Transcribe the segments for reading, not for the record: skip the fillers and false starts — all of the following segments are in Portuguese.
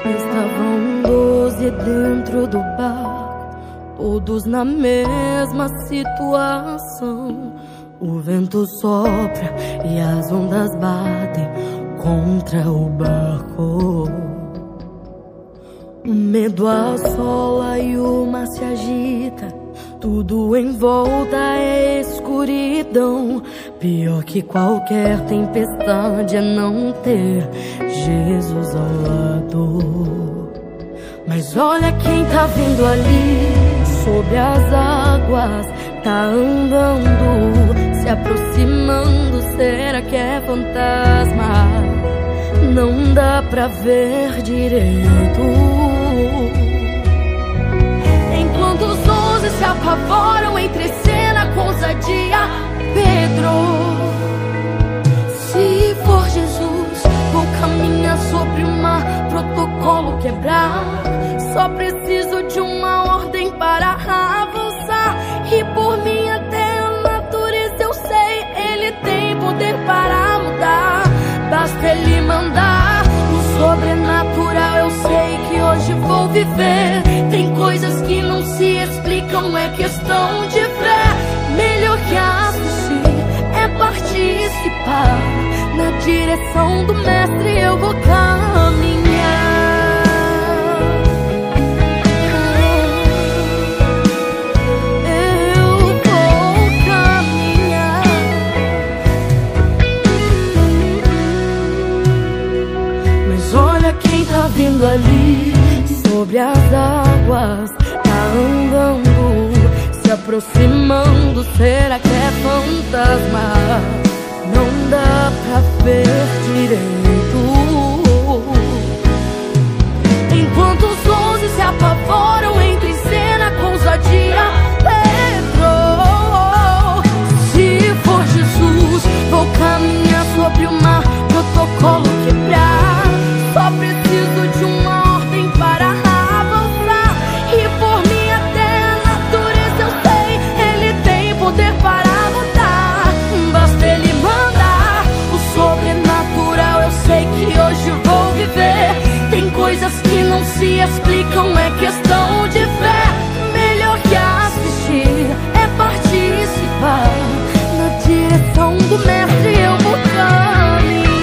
Estavam 12 dentro do barco, todos na mesma situação. O vento sopra e as ondas batem contra o barco. O medo assola e o mar se agita, tudo em volta é escuridão. Pior que qualquer tempestade é não ter Jesus ao lado. Mas olha quem tá vindo ali sobre as águas, tá andando, se aproximando. Será que é fantasma? Não dá pra ver direito. Enquanto os 11 se apavoram, entre cena com ousadia, Pedro: se for Jesus, vou caminhar sobre o mar, protocolo quebrar. Só preciso de uma ordem para avançar. E por mim até a natureza eu sei, Ele tem poder para mudar. Basta Ele mandar. O sobrenatural eu sei que hoje vou viver. Tem coisas que não se explicam, é questão de fé. Melhor que assistir é participar. Na direção do mestre eu vou caminhar. Tá vindo ali sobre as águas, tá andando, se aproximando. Será que é fantasma? Não dá pra ver direito. Enquanto os 11 se apavoram, entra em cena com ousadia, Pedro: se for Jesus, vou caminhar sobre o mar, protocolo quebrar. Só preciso de uma ordem para avançar. E por mim até a natureza eu sei, Ele tem poder para mudar. Basta Ele mandar. O sobrenatural eu sei que hoje vou viver. Tem coisas que não se explicam, é questão de fé. Melhor que assistir é participar. Na direção do mestre eu vou caminhar.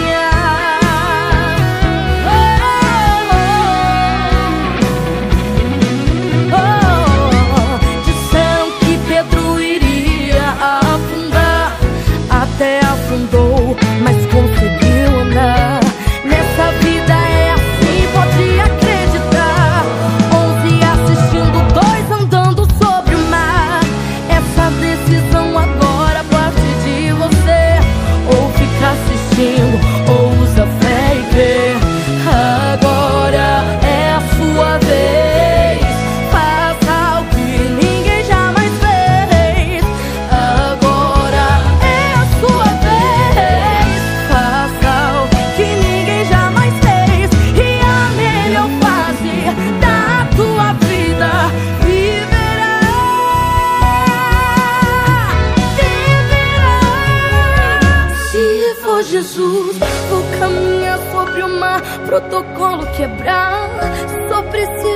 Mas conseguiu andar. Nessa vida é assim, pode acreditar. 11 assistindo, 2 andando sobre o mar. Essa decisão agora parte de você. Ou fica assistindo, ou usa fé e crê. Agora é a sua vez. Faça o que ninguém jamais fez. Agora é a sua vez. Faça o que ninguém jamais fez. E a melhor fase da tua vida viverá. Se for Jesus, vou caminhar sobre o mar, protocolo quebrar. Só preciso